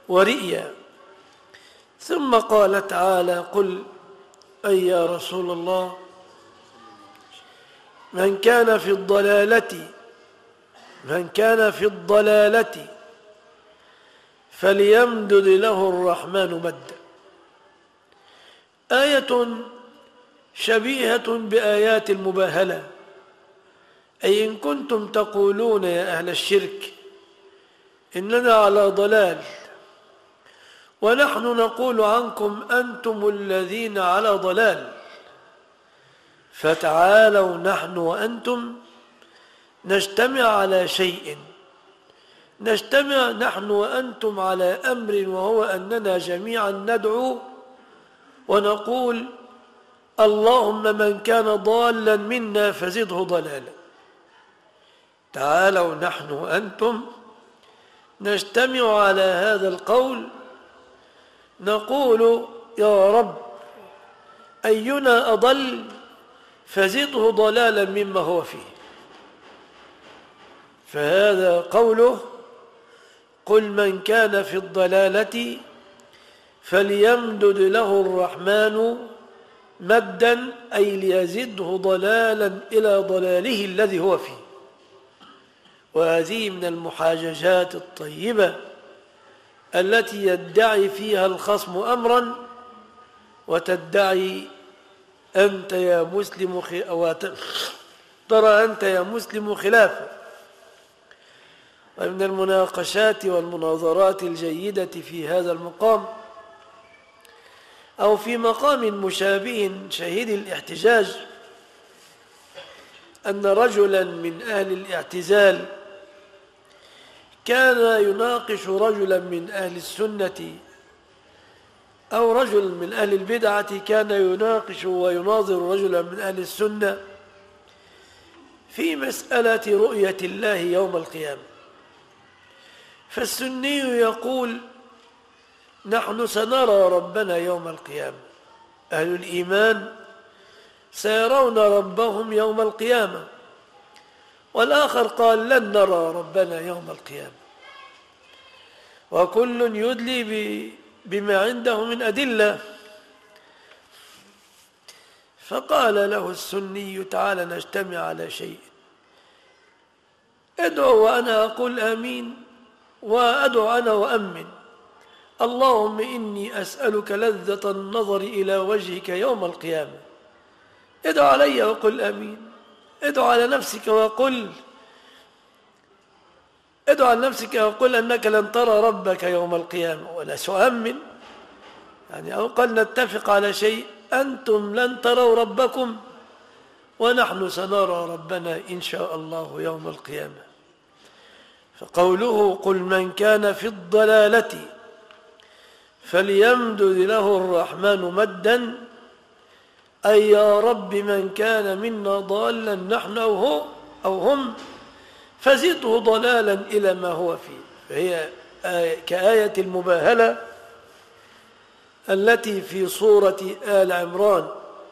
ورئيا. ثم قال تعالى: قل أي يا رسول الله، من كان في الضلالة فليمدد له الرحمن مدا. آية شبيهة بآيات المباهلة، أي إن كنتم تقولون يا أهل الشرك إننا على ضلال، ونحن نقول عنكم أنتم الذين على ضلال، فتعالوا نحن وأنتم نجتمع على شيء، نجتمع نحن وأنتم على أمر، وهو أننا جميعا ندعو ونقول: اللهم من كان ضالا منا فزده ضلالا. تعالوا نحن وأنتم نجتمع على هذا القول، نقول: يا رب أينا أضل فزده ضلالا مما هو فيه. فهذا قوله: قل من كان في الضلالة فليمدد له الرحمن مدا، أي ليزده ضلالا إلى ضلاله الذي هو فيه. وهذه من المحاججات الطيبة التي يدعي فيها الخصم أمرا وتدعي أنت يا مسلم ترى أنت يا مسلم خلافه. ومن المناقشات والمناظرات الجيدة في هذا المقام، أو في مقام مشابه شهيد الاحتجاج، أن رجلا من أهل الاعتزال كان يناقش رجلا من أهل السنة، أو رجل من أهل البدعة كان يناقش ويناظر رجلا من أهل السنة في مسألة رؤية الله يوم القيامة. فالسني يقول: نحن سنرى ربنا يوم القيامة، أهل الإيمان سيرون ربهم يوم القيامة. والآخر قال: لن نرى ربنا يوم القيامة. وكل يدلي بما عنده من أدلة. فقال له السني: تعالى نجتمع على شيء، ادعو وأنا أقول آمين، وأدعو أنا وأمن: اللهم إني أسألك لذة النظر إلى وجهك يوم القيامة. ادعو علي وقل آمين. ادعو على نفسك وقل أنك لن ترى ربك يوم القيامة، ولا سأؤمن، يعني أو قال نتفق على شيء: أنتم لن تروا ربكم ونحن سنرى ربنا إن شاء الله يوم القيامة. فقوله: قل من كان في الضلالة فليمدد له الرحمن مدا، أي يا رب من كان منا ضالا نحن أو هم فزده ضلالا إلى ما هو فيه. فهي كآية المباهلة التي في سورة آل عمران: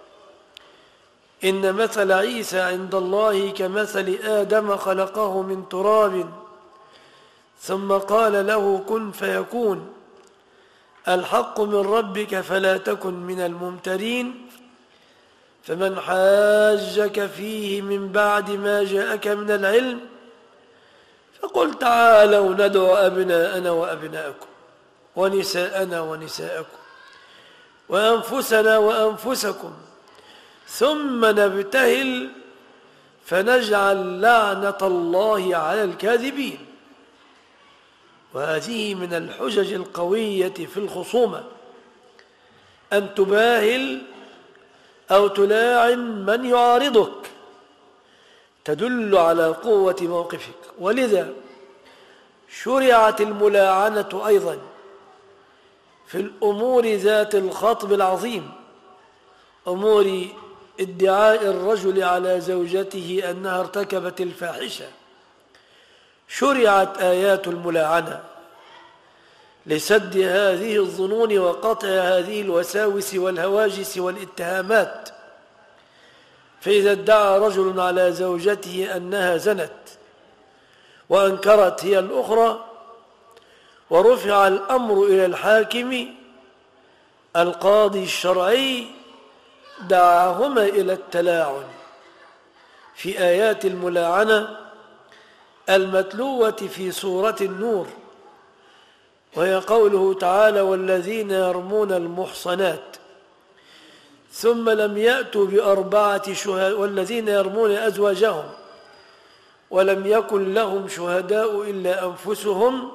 إن مثل عيسى عند الله كمثل آدم خلقه من تراب ثم قال له كن فيكون، الحق من ربك فلا تكن من الممترين، فمن حاجك فيه من بعد ما جاءك من العلم فقل تعالوا ندعو أبناءنا وأبناءكم ونساءنا ونساءكم وأنفسنا وأنفسكم ثم نبتهل فنجعل لعنة الله على الكاذبين. وهذه من الحجج القوية في الخصومة، أن تباهل أو تلاعن من يعارضك، تدل على قوة موقفك. ولذا شرعت الملاعنة أيضا في الأمور ذات الخطب العظيم، أمور ادعاء الرجل على زوجته أنها ارتكبت الفاحشة. شرعت آيات الملاعنة لسد هذه الظنون وقطع هذه الوساوس والهواجس والاتهامات. فإذا ادعى رجل على زوجته أنها زنت وأنكرت هي الأخرى، ورفع الأمر إلى الحاكم القاضي الشرعي دعاهما إلى التلاعن في آيات الملاعنة المتلوة في سورة النور، وهي قوله تعالى: والذين يرمون المحصنات ثم لم يأتوا بأربعة شهداء والذين يرمون أزواجهم ولم يكن لهم شهداء إلا أنفسهم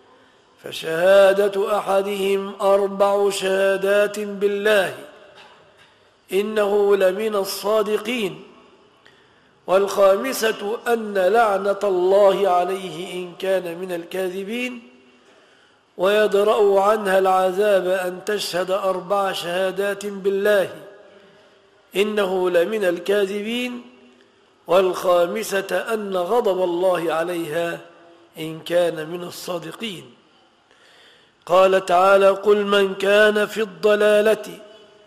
فشهادة أحدهم 4 شهادات بالله إنه لمن الصادقين، والخامسة أن لعنة الله عليه إن كان من الكاذبين، ويدرأ عنها العذاب أن تشهد 4 شهادات بالله إنه لمن الكاذبين، والخامسة أن غضب الله عليها إن كان من الصادقين. قال تعالى: قل من كان في الضلالة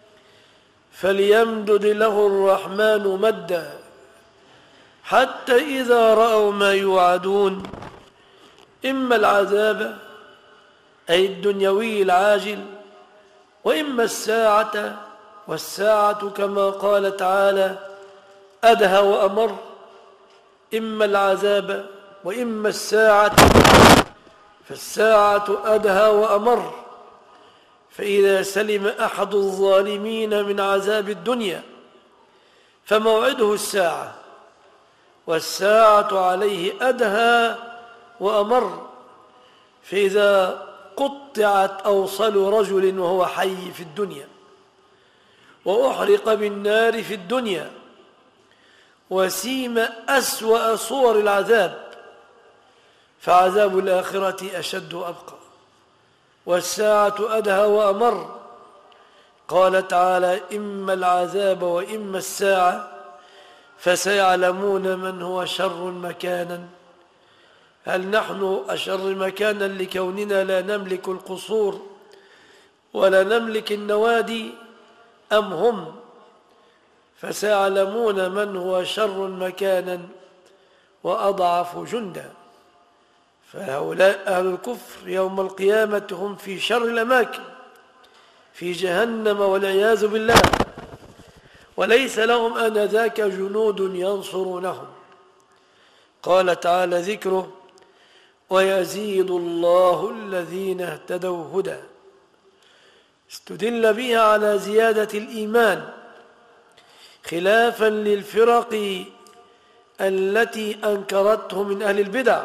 فليمدد له الرحمن مدا حتى إذا رأوا ما يوعدون إما العذاب أي الدنيوي العاجل، وإما الساعة، والساعة كما قال تعالى أدهى وأمر، إما العذاب وإما الساعة، فالساعة أدهى وأمر. فإذا سلم أحد الظالمين من عذاب الدنيا فموعده الساعة، والساعة عليه أدهى وأمر. فإذا قطعت أوصل رجل وهو حي في الدنيا وأحرق بالنار في الدنيا وسيم أسوأ صور العذاب فعذاب الآخرة أشد وأبقى، والساعة أدهى وأمر. قال تعالى: إما العذاب وإما الساعة فسيعلمون من هو شر مكانا. هل نحن أشر مكانا لكوننا لا نملك القصور ولا نملك النوادي أم هم؟ فسيعلمون من هو شر مكانا وأضعف جندا. فهؤلاء أهل الكفر يوم القيامة هم في شر الأماكن في جهنم والعياذ بالله، وليس لهم آنذاك جنود ينصرونهم. قال تعالى ذكره: ويزيد الله الذين اهتدوا هدى. استدل بها على زيادة الإيمان خلافا للفرق التي أنكرته من أهل البدع.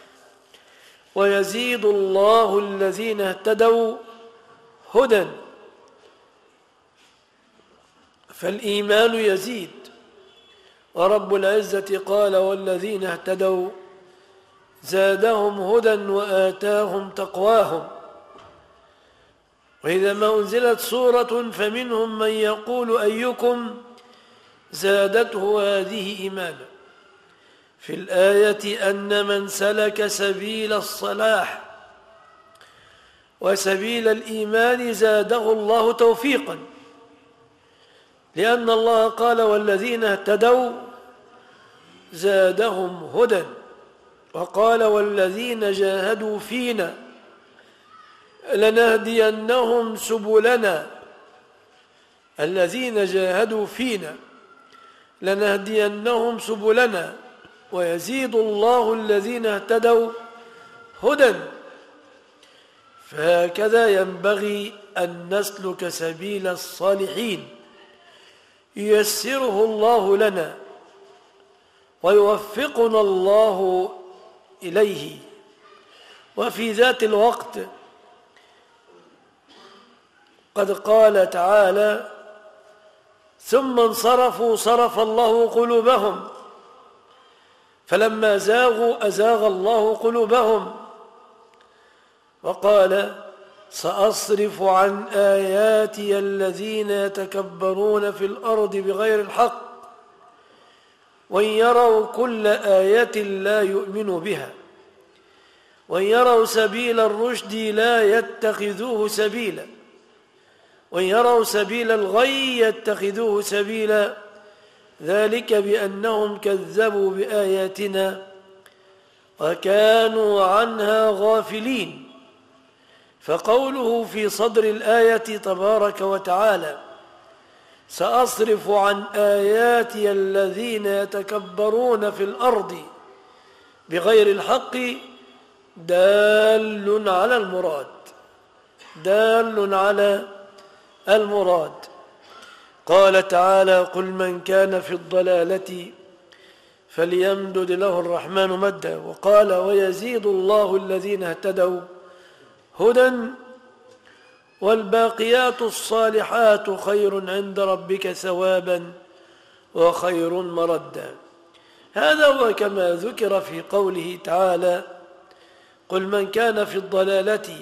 ويزيد الله الذين اهتدوا هدى، فالإيمان يزيد. ورب العزة قال: والذين اهتدوا زادهم هدى وآتاهم تقواهم. وإذا ما أنزلت سورة فمنهم من يقول أيكم زادته هذه إيمانا. في الآية أن من سلك سبيل الصلاح وسبيل الإيمان زاده الله توفيقا، لأن الله قال: والذين اهتدوا زادهم هدى، وقال: والذين جاهدوا فينا لنهدينهم سبلنا. الذين جاهدوا فينا لنهدينهم سبلنا، ويزيد الله الذين اهتدوا هدى. فهكذا ينبغي أن نسلك سبيل الصالحين ييسره الله لنا ويوفقنا الله إليه. وفي ذات الوقت قد قال تعالى: ثم انصرفوا صرف الله قلوبهم، فلما زاغوا أزاغ الله قلوبهم. وقال: سأصرف عن آياتي الذين يتكبرون في الأرض بغير الحق وإن يروا كل آية لا يؤمنوا بها وإن يروا سبيل الرشد لا يتخذوه سبيلا وإن يروا سبيل الغي يتخذوه سبيلا ذلك بأنهم كذبوا بآياتنا وكانوا عنها غافلين. فقوله في صدر الآية تبارك وتعالى: سأصرف عن آياتي الذين يتكبرون في الأرض بغير الحق، دال على المراد، دال على المراد. قال تعالى: قل من كان في الضلالة فليمدد له الرحمن مدا. وقال: ويزيد الله الذين اهتدوا هدى والباقيات الصالحات خير عند ربك ثوابا وخير مردا. هذا هو كما ذكر في قوله تعالى: قل من كان في الضلالة،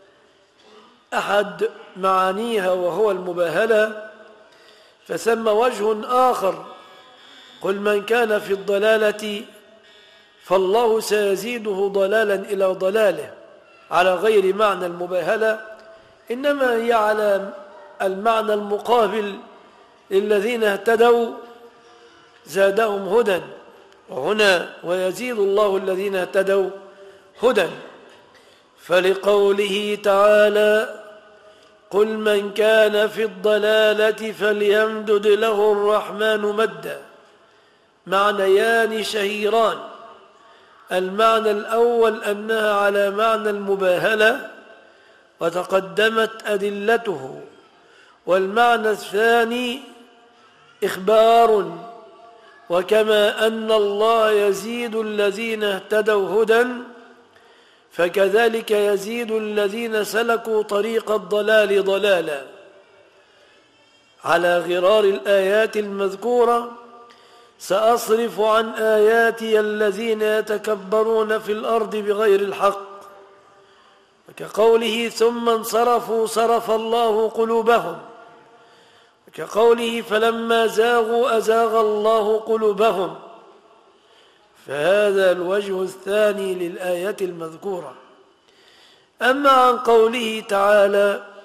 أحد معانيها وهو المباهلة، فثم وجه آخر: قل من كان في الضلالة فالله سيزيده ضلالا إلى ضلاله، على غير معنى المباهلة، إنما هي على المعنى المقابل للذين اهتدوا زادهم هدى. وهنا ويزيد الله الذين اهتدوا هدى. فلقوله تعالى: قل من كان في الضلالة فليمدد له الرحمن مدا، معنيان شهيران. المعنى الأول أنها على معنى المباهلة وتقدمت أدلته، والمعنى الثاني إخبار. وكما أن الله يزيد الذين اهتدوا هدى، فكذلك يزيد الذين سلكوا طريق الضلال ضلالا. على غرار الآيات المذكورة: سأصرف عن آياتي الذين يتكبرون في الأرض بغير الحق. وكقوله: ثم انصرفوا صرف الله قلوبهم. وكقوله: فلما زاغوا أزاغ الله قلوبهم. فهذا الوجه الثاني للآية المذكورة. أما عن قوله تعالى: